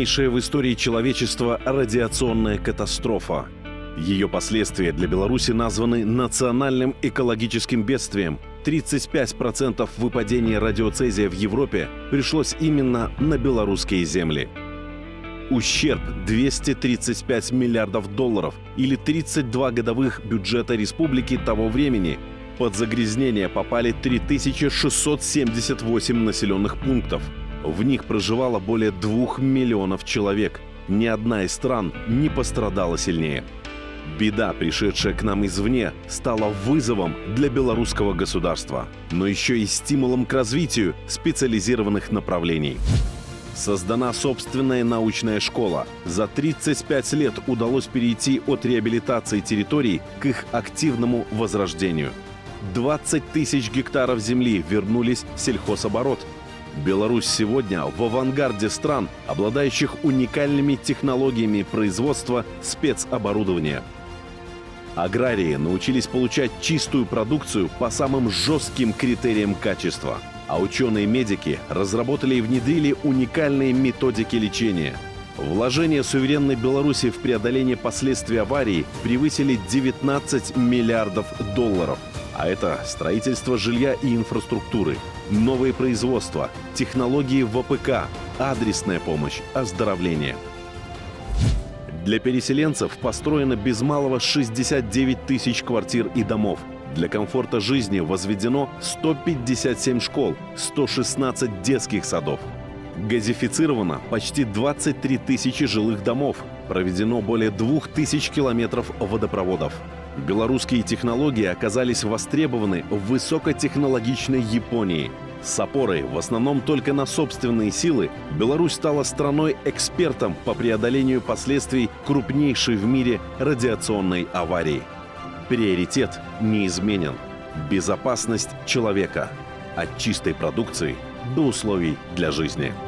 Крупнейшая в истории человечества радиационная катастрофа. Ее последствия для Беларуси названы национальным экологическим бедствием. 35% выпадения радиоцезия в Европе пришлось именно на белорусские земли. Ущерб – 235 миллиардов долларов или 32 годовых бюджета республики того времени. Под загрязнение попали 3678 населенных пунктов. В них проживало более 2 миллионов человек. Ни одна из стран не пострадала сильнее. Беда, пришедшая к нам извне, стала вызовом для белорусского государства, но еще и стимулом к развитию специализированных направлений. Создана собственная научная школа. За 35 лет удалось перейти от реабилитации территорий к их активному возрождению. 20 тысяч гектаров земли вернулись в сельхозоборот. Беларусь сегодня в авангарде стран, обладающих уникальными технологиями производства спецоборудования. Аграрии научились получать чистую продукцию по самым жестким критериям качества. А ученые-медики разработали и внедрили уникальные методики лечения. Вложения суверенной Беларуси в преодоление последствий аварии превысили 19 миллиардов долларов. А это строительство жилья и инфраструктуры, новые производства, технологии ВПК, адресная помощь, оздоровление. Для переселенцев построено без малого 69 тысяч квартир и домов. Для комфорта жизни возведено 157 школ, 116 детских садов. Газифицировано почти 23 тысячи жилых домов. Проведено более 2000 километров водопроводов. Белорусские технологии оказались востребованы в высокотехнологичной Японии. С опорой в основном только на собственные силы Беларусь стала страной-экспертом по преодолению последствий крупнейшей в мире радиационной аварии. Приоритет неизменен – безопасность человека от чистой продукции до условий для жизни.